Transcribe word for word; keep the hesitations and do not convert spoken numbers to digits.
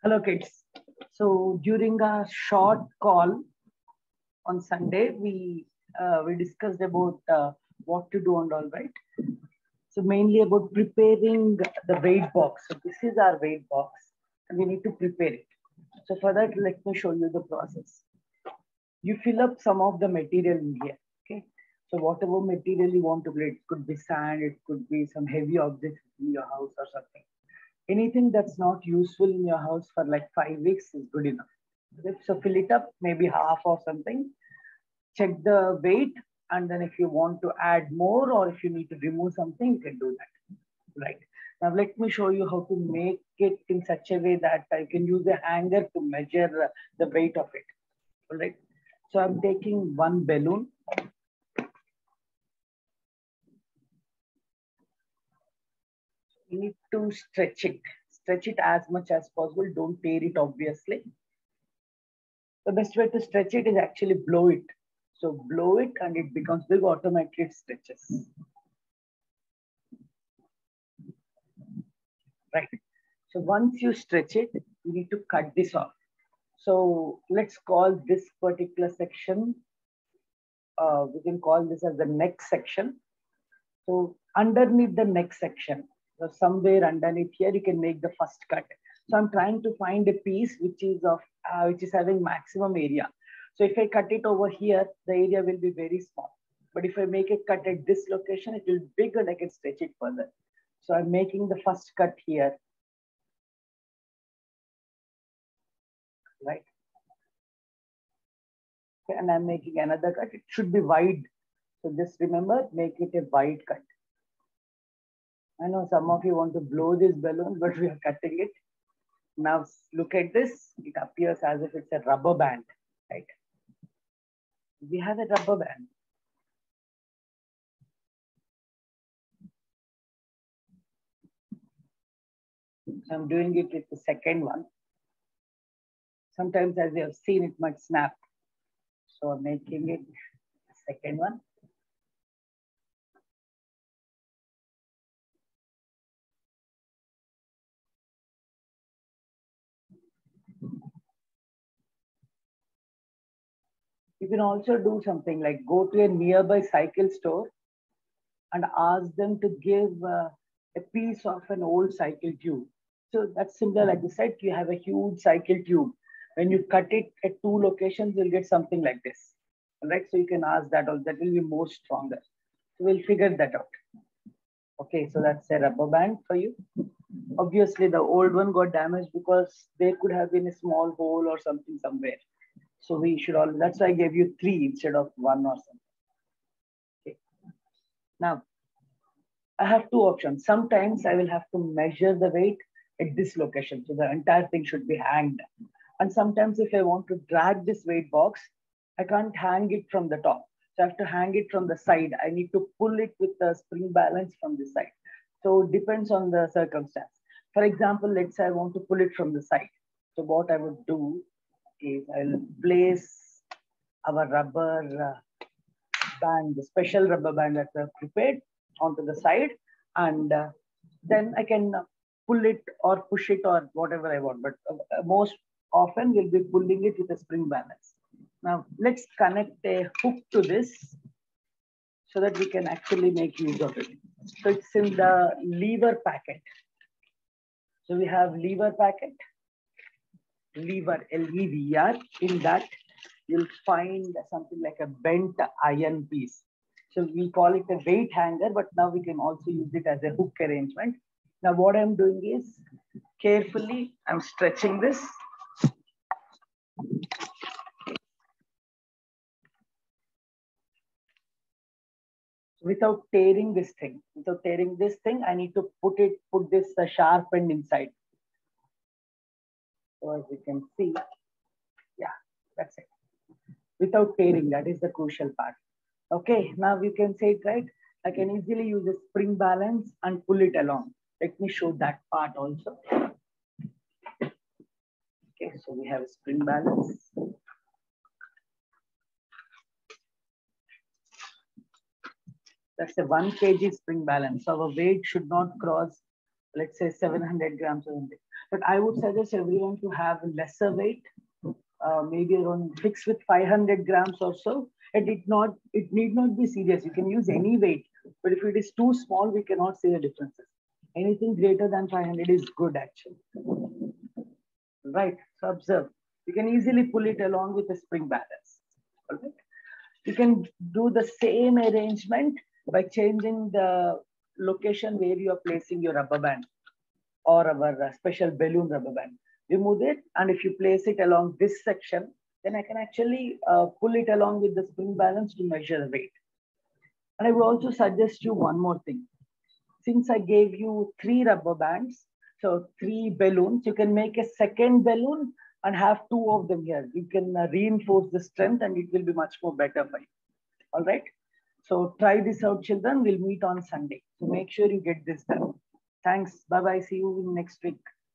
Hello, kids. So during a short call on Sunday, we uh, we discussed about uh, what to do and all, right? So mainly about preparing the weight box. So this is our weight box, and we need to prepare it. So for that, let me show you the process. You fill up some of the material in here. Okay. So whatever material you want to play, it could be sand, it could be some heavy objects in your house or something. Anything that's not useful in your house for like five weeks is good enough. So fill it up, maybe half or something. Check the weight, and then if you want to add more or if you need to remove something, you can do that. Right. Now let me show you how to make it in such a way that I can use a hanger to measure the weight of it. All right. So I'm taking one balloon. You need to stretch it. Stretch it as much as possible. Don't tear it, obviously. The best way to stretch it is actually blow it. So blow it and it becomes big, automatically it stretches. Right. So once you stretch it, you need to cut this off. So let's call this particular section, uh, we can call this as the neck section. So underneath the neck section, so somewhere underneath here, you can make the first cut. So I'm trying to find a piece which is of uh, which is having maximum area. So if I cut it over here, the area will be very small. But if I make a cut at this location, it will be big and I can stretch it further. So I'm making the first cut here. Right. Okay, and I'm making another cut. It should be wide. So just remember, make it a wide cut. I know some of you want to blow this balloon, but we are cutting it. Now look at this. It appears as if it's a rubber band, right? We have a rubber band. So I'm doing it with the second one. Sometimes, as you have seen, it might snap. So I'm making it the second one. You can also do something like go to a nearby cycle store and ask them to give uh, a piece of an old cycle tube. So that's similar, like you said, you have a huge cycle tube. When you cut it at two locations, you'll get something like this. Right? So you can ask that, or that will be more stronger. So we'll figure that out. Okay, so that's a rubber band for you. Obviously, the old one got damaged because there could have been a small hole or something somewhere. So we should all, that's why I gave you three instead of one or something. Okay. Now, I have two options. Sometimes I will have to measure the weight at this location. So the entire thing should be hanged. And sometimes if I want to drag this weight box, I can't hang it from the top. So I have to hang it from the side. I need to pull it with the spring balance from the side. So it depends on the circumstance. For example, let's say I want to pull it from the side. So what I would do is I'll place our rubber uh, band, the special rubber band that we have prepared onto the side, and uh, then I can pull it or push it or whatever I want. But uh, most often we'll be pulling it with a spring balance. Now let's connect a hook to this so that we can actually make use of it. So it's in the lever packet. So we have lever packet, lever, L E V R. In that, you'll find something like a bent iron piece. So we call it a weight hanger, but now we can also use it as a hook arrangement. Now what I'm doing is carefully, I'm stretching this. Without tearing this thing, without tearing this thing, I need to put it, put this uh, sharp end inside. So as you can see, yeah, that's it. Without tearing, that is the crucial part. Okay, now you can say it right. I can easily use a spring balance and pull it along. Let me show that part also. Okay, so we have a spring balance. That's a one kilogram spring balance. So our weight should not cross let's say seven hundred grams or something. But I would suggest everyone to have lesser weight, uh, maybe around fixed with five hundred grams or so. And it not it need not be serious. You can use any weight, but if it is too small, we cannot see the differences. Anything greater than five hundred is good actually. Right. So observe. You can easily pull it along with a spring balance. All right. You can do the same arrangement by changing the location where you are placing your rubber band or our special balloon rubber band. Remove it, and if you place it along this section, then I can actually uh, pull it along with the spring balance to measure the weight. And I would also suggest you one more thing. Since I gave you three rubber bands, so three balloons, you can make a second balloon and have two of them here. You can uh, reinforce the strength and it will be much more better for you. All right. So try this out, children. We'll meet on Sunday. So make sure you get this done. Thanks. Bye-bye. See you next week.